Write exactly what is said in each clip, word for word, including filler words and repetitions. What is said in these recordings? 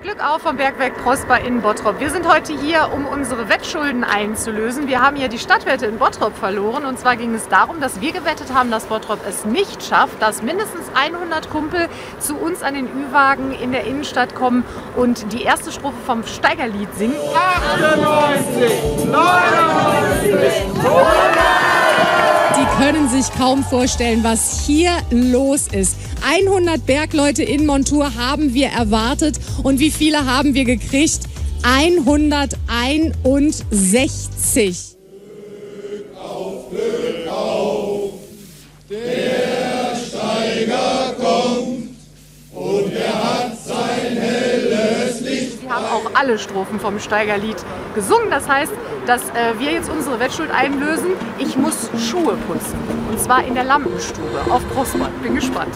Glück auf vom Bergwerk Prosper in Bottrop. Wir sind heute hier, um unsere Wettschulden einzulösen. Wir haben ja die Stadtwette in Bottrop verloren. Und zwar ging es darum, dass wir gewettet haben, dass Bottrop es nicht schafft, dass mindestens hundert Kumpel zu uns an den Ü-Wagen in der Innenstadt kommen und die erste Strophe vom Steigerlied singen. achtundneunzig, neunundneunzig, Die können sich kaum vorstellen, was hier los ist. hundert Bergleute in Montur haben wir erwartet. Und wie viele haben wir gekriegt? hunderteinundsechzig. Glück auf, Glück auf, der Steiger kommt und er hat sein helles Licht. Sie haben auch alle Strophen vom Steigerlied gesungen. Das heißt, dass äh, wir jetzt unsere Wettschuld einlösen. Ich muss Schuhe putzen. Und zwar in der Lampenstube auf Prosper. Bin gespannt.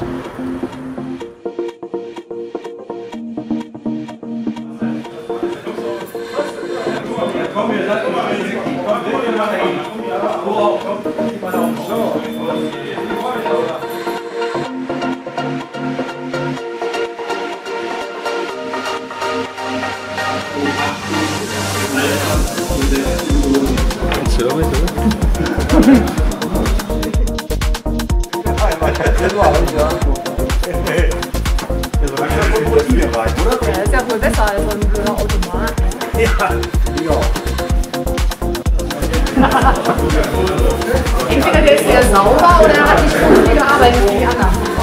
Komm, wir lassen mal eine Sekunde. Komm, wir mal dahin. Oh, komm, gib mal auf. So. Ja, ist ja wohl besser als so ein blöder Automat. Ja. Entweder der ist sehr sauber oder er hat nicht so viel gearbeitet wie die anderen.